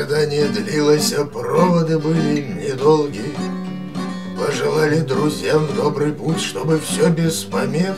Ожидание длилось, а проводы были недолгие. Пожелали друзьям в добрый путь, чтобы все без помех.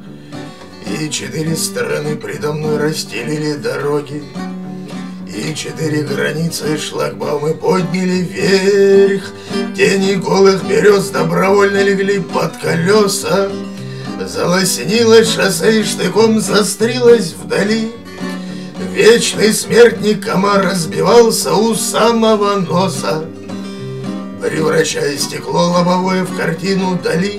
И 4 стороны предо мной расстелили дороги, и 4 границы шлагбаумы подняли вверх. Тени голых берез добровольно легли под колеса. Залоснилось шоссе и штыком застрилось вдали. Вечный смертник комар разбивался у самого носа, превращая стекло лобовое в картину Дали.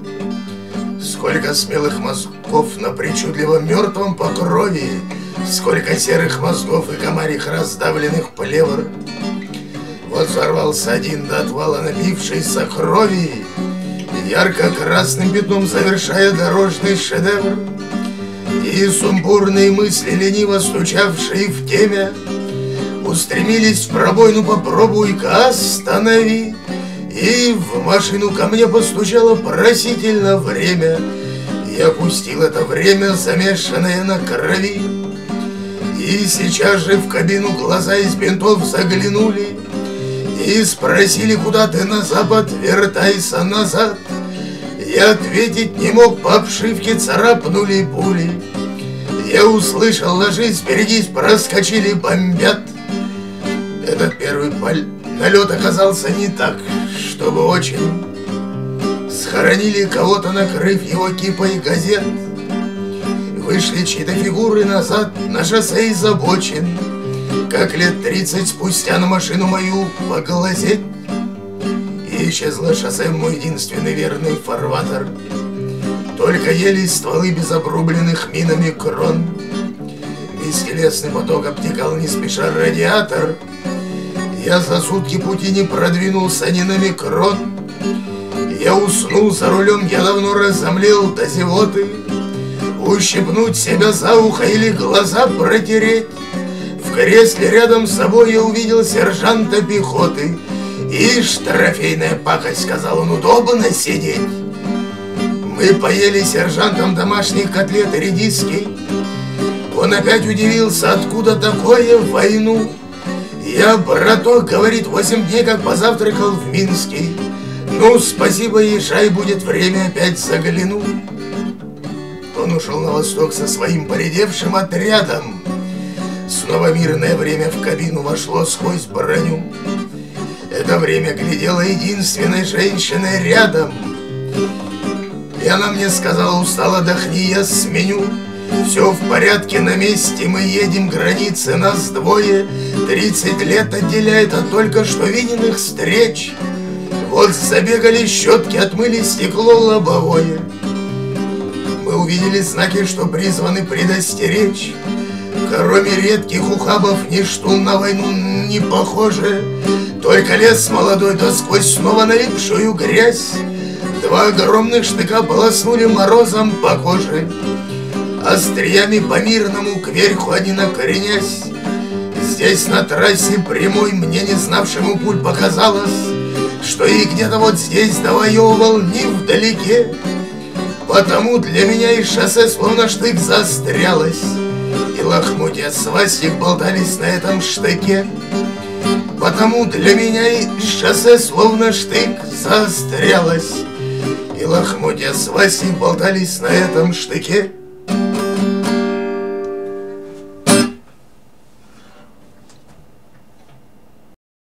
Сколько смелых мозгов на причудливом мертвом покрове, сколько серых мозгов и комарих, раздавленных плевр. Вот взорвался один до отвала напившийся крови, ярко-красным пятном завершая дорожный шедевр. И сумбурные мысли, лениво стучавшие в темя, устремились в пробоину, попробуй-ка останови. И в машину ко мне постучало просительно время. Я пустил это время, замешанное на крови. И сейчас же в кабину глаза из бинтов заглянули и спросили: куда ты на запад, вертайся назад. Я ответить не мог, по обшивке царапнули пули. Я услышал: ложись, берегись, проскочили, бомбят. Этот первый налет оказался не так, чтобы очень. Схоронили кого-то, накрыв его кипой газет. Вышли чьи-то фигуры назад на шоссе из обочин, как лет 30 спустя на машину мою поглазеть. И исчезло шоссе, мой единственный верный фарватер. Только ели стволы без обрубленных минами крон. Бестелесный поток обтекал не спеша радиатор. Я за сутки пути не продвинулся ни на микрон. Я уснул за рулем, я давно разомлел до зевоты. Ущипнуть себя за ухо или глаза протереть. В кресле рядом с собой я увидел сержанта пехоты. «Ишь, трофейная пакость», — сказал он, — «удобно сидеть». Мы поели сержантом домашних котлет и редиски. Он опять удивился, откуда такое в войну. Я, браток, говорит, 8 дней как позавтракал в Минске. Ну, спасибо, езжай, будет время, опять загляну. Он ушел на восток со своим поредевшим отрядом. Снова мирное время в кабину вошло сквозь броню. Это время глядела единственной женщиной рядом. И она мне сказала: устал, отдохни, я сменю. Все в порядке, на месте, мы едем, границы нас двое. 30 лет отделяет от только что виденных встреч. Вот забегали щетки, отмыли стекло лобовое. Мы увидели знаки, что призваны предостеречь. Кроме редких ухабов ничто на войну не похоже. Только лес молодой, да сквозь снова налипшую грязь. 2 огромных штыка полоснули морозом по коже, остриями по-мирному кверху они накоренясь. Здесь на трассе прямой мне, не знавшему пуль, показалось, что и где-то вот здесь довоевывал невдалеке. Потому для меня и шоссе словно штык застрялось, и лохмотья свастик болтались на этом штыке. Потому для меня и шоссе словно штык застрялось, и лохмотья свастик болтались на этом штыке.